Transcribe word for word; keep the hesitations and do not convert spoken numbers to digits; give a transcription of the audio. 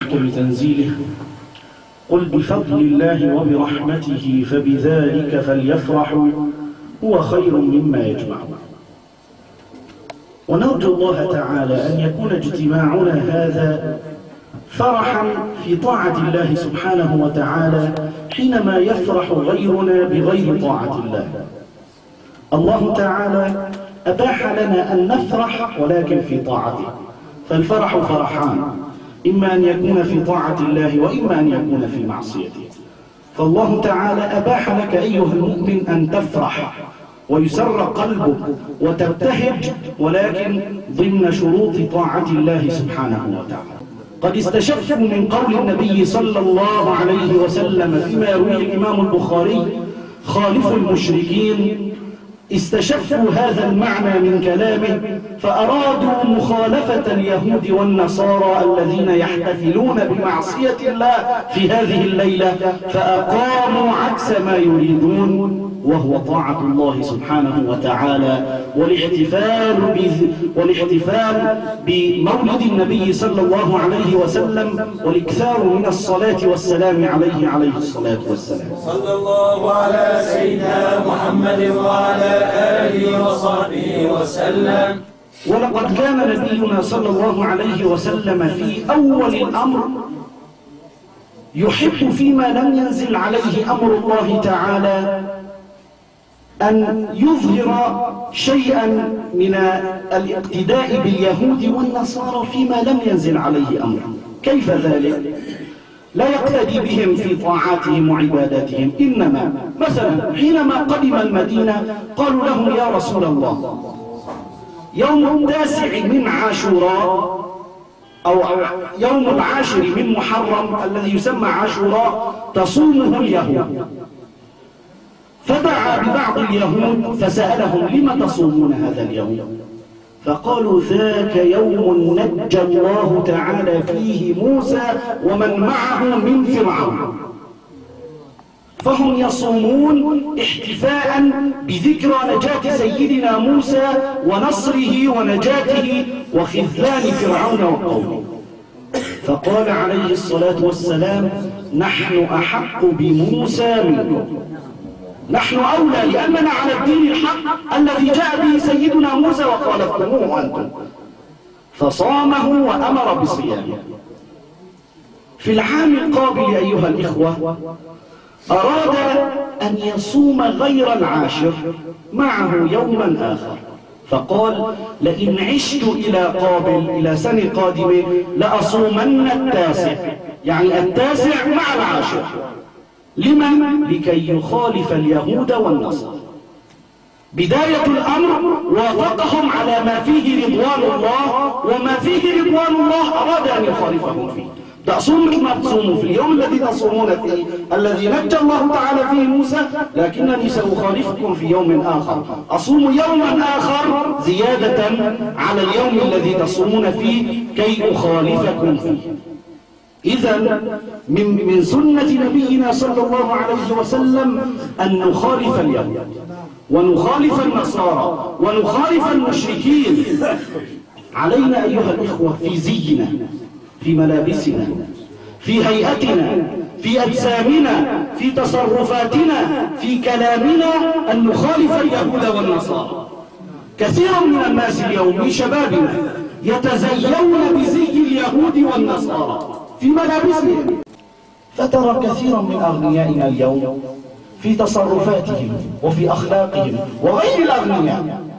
محكم تنزيله: قل بفضل الله وبرحمته فبذلك فليفرحوا هو خير مما يجمعون. ونرجو الله تعالى أن يكون اجتماعنا هذا فرحا في طاعة الله سبحانه وتعالى حينما يفرح غيرنا بغير طاعة الله. الله تعالى أباح لنا أن نفرح ولكن في طاعته، فالفرح فرحان، إما أن يكون في طاعة الله وإما أن يكون في معصيته. فالله تعالى أباح لك أيها المؤمن أن تفرح ويسر قلبك وتبتهج، ولكن ضمن شروط طاعة الله سبحانه وتعالى. قد استشفوا من قول النبي صلى الله عليه وسلم فيما يرويه الإمام البخاري: خالفوا المشركين. استشفوا هذا المعنى من كلامه فأرادوا مخالفة اليهود والنصارى الذين يحتفلون بمعصية الله في هذه الليلة، فأقاموا عكس ما يريدون، وهو طاعة الله سبحانه وتعالى والاحتفال والاحتفال بمولد النبي صلى الله عليه وسلم والإكثار من الصلاة والسلام عليه عليه الصلاة والسلام. صلى الله على سيدنا محمد وعلى آله وصحبه وسلم. ولقد كان نبينا صلى الله عليه وسلم في أول الأمر يحب فيما لم ينزل عليه أمر الله تعالى أن يظهر شيئا من الاقتداء باليهود والنصارى فيما لم ينزل عليه أمر. كيف ذلك؟ لا يقتدي بهم في طاعاتهم وعباداتهم، إنما مثلا حينما قدم المدينة قالوا لهم: يا رسول الله، يوم التاسع من عاشوراء أو يوم العاشر من محرم الذي يسمى عاشوراء تصومه اليهود. فدعا ببعض اليهود فسألهم: لم تصومون هذا اليوم؟ فقالوا: ذاك يوم نجى الله تعالى فيه موسى ومن معه من فرعون. فهم يصومون احتفاء بذكرى نجاة سيدنا موسى ونصره ونجاته وخذلان فرعون وقومه. فقال عليه الصلاة والسلام: نحن أحق بموسى منكم، نحن أولى، لأننا على الدين الحق الذي جاء به سيدنا موسى وخالفتموه أنتم. فصامه وأمر بصيامه. في العام القابل أيها الإخوة أراد أن يصوم غير العاشر معه يوما آخر، فقال: لئن عشت إلى قابل إلى سنة قادمة لأصومن التاسع، يعني التاسع مع العاشر. لمن؟ لكي يخالف اليهود والنصارى. بداية الأمر وافقهم على ما فيه رضوان الله، وما فيه رضوان الله أراد أن يخالفهم فيه. تصوم مثل ما تصوموا في اليوم الذي تصومون فيه الذي نجى الله تعالى فيه موسى، لكنني سأخالفكم في يوم آخر، أصوم يوما آخر زيادة على اليوم الذي تصومون فيه كي أخالفكم فيه. إذن من من سنة نبينا صلى الله عليه وسلم أن نخالف اليهود ونخالف النصارى ونخالف المشركين. علينا أيها الإخوة في زينا، في ملابسنا، في هيئتنا، في أجسامنا، في تصرفاتنا، في كلامنا أن نخالف اليهود والنصارى. كثير من الناس اليوم من شبابنا يتزيون بزي اليهود والنصارى في ملابسهم، فترى كثيرا من أغنيائنا اليوم في تصرفاتهم وفي أخلاقهم وغير الأغنياء